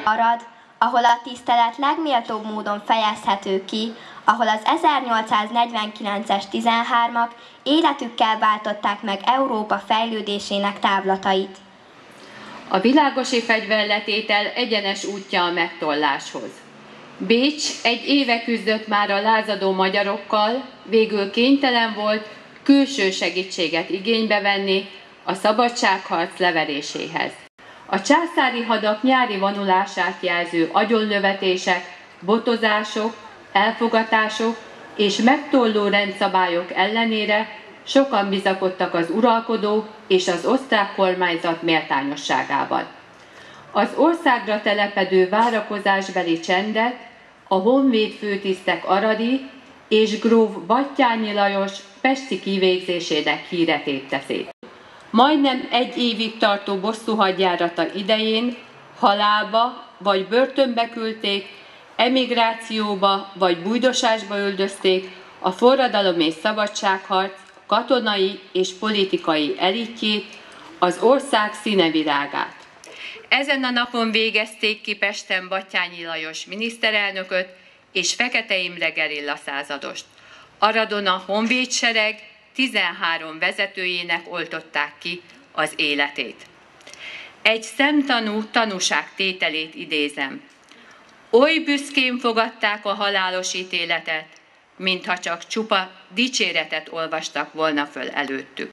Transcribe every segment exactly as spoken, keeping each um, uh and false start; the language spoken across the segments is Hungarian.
Arad, ahol a tisztelet legméltóbb módon fejezhető ki, ahol az ezernyolcszáznegyvenkilences tizenhármak életükkel váltották meg Európa fejlődésének távlatait. A világosi fegyverletétel egyenes útja a megtolláshoz. Bécs egy éve küzdött már a lázadó magyarokkal, végül kénytelen volt külső segítséget igénybe venni a szabadságharc leveréséhez. A császári hadak nyári vonulását jelző agyonlövetések, botozások, elfogatások és megtolló rendszabályok ellenére sokan bizakodtak az uralkodó és az osztrák kormányzat méltányosságában. Az országra telepedő várakozásbeli csendet a honvéd főtisztek aradi és gróf Batthyány Lajos pesti kivégzésének híre tépte szét. Majdnem egy évig tartó bosszúhadjárata idején halálba vagy börtönbe küldték, emigrációba vagy bújdosásba üldözték a forradalom és szabadságharc katonai és politikai elitjét, az ország színevirágát. Ezen a napon végezték ki Pesten Batthyány Lajos miniszterelnököt és Fekete Imre gerilla századost. Aradon a honvédsereg tizenhárom vezetőjének oltották ki az életét. Egy szemtanú tanúság tételét idézem. Oly büszkén fogadták a halálos ítéletet, mintha csak csupa dicséretet olvastak volna föl előttük.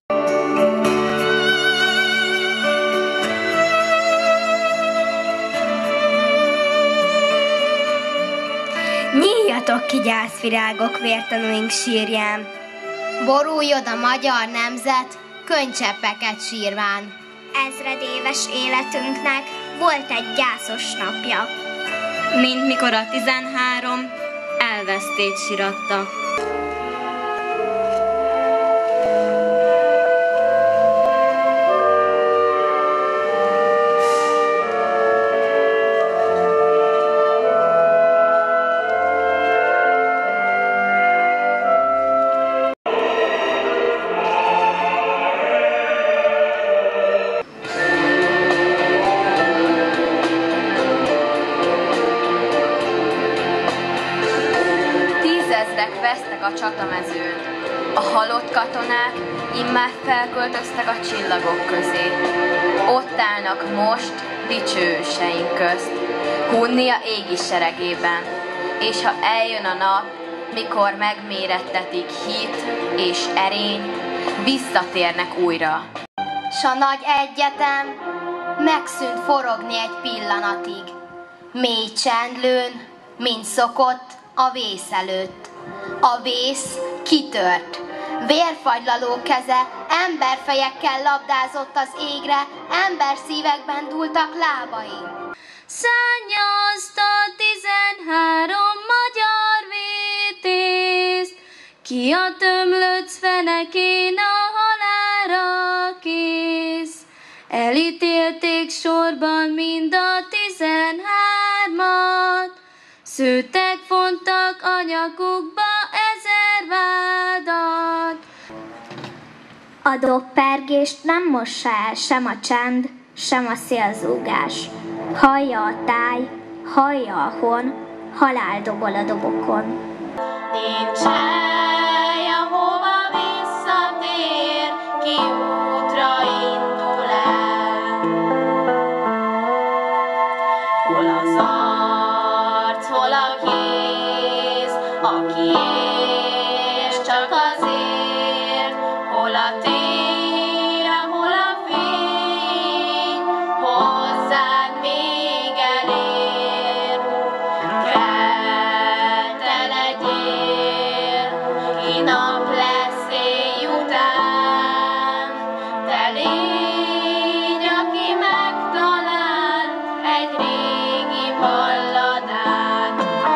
Nyíljatok ki, gyászvirágok, vértanúink sírján! Boruljon a magyar nemzet, könycseppeket sírván. Ezredéves életünknek volt egy gyászos napja. Mint mikor a tizenhárom elvesztét siratta. Vesztek a csatamezőn. A halott katonák immár felköltöztek a csillagok közé. Ott állnak most dicsőseink közt, Hunnia égi seregében. És ha eljön a nap, mikor megmérettetik hit és erény, visszatérnek újra. S a nagy egyetem megszűnt forogni egy pillanatig. Mély csendlőn, mint szokott a vész előtt. A vész kitört. Vérfagylaló keze emberfejekkel labdázott az égre, emberszívekben dúltak lábain. Szánnyazta tizenhárom magyar vétész, ki a tömlöc fenekén a halálra kész. Elítélték sorban mind a tizenhármat, szőttek fontak a nyakukba ezer vádat. A dobpergést nem mossa el sem a csend, sem a szélzúgás. Hallja a táj, hallja a hon, halál dobol a dobokon. Nincs hely, ahova visszatér, ki útra indul el. Hol az arc, hol a kéz, aki és csak azért, hol a tér, hol a fény, hozzád még elér. Kell te legyél, ki nap lesz éj után, te légy, aki megtalál egy régi balladát.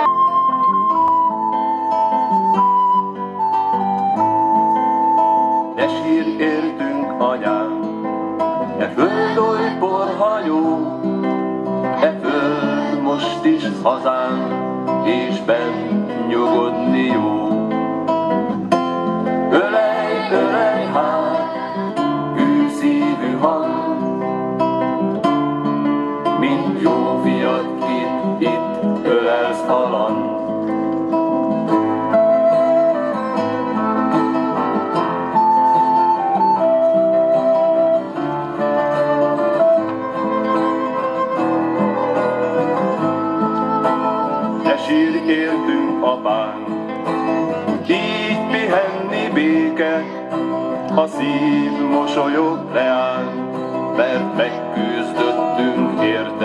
Ne sír értünk, anyám, e föld oly porhajó, e föld most is hazánk, és benn nyugodni jó. Ölej, ölej hát, hű szívű hang, mint jó fiat ki értünk, apánk. Így pihenni béke, a szív mosolyog reánk, mert megküzdöttünk értünk.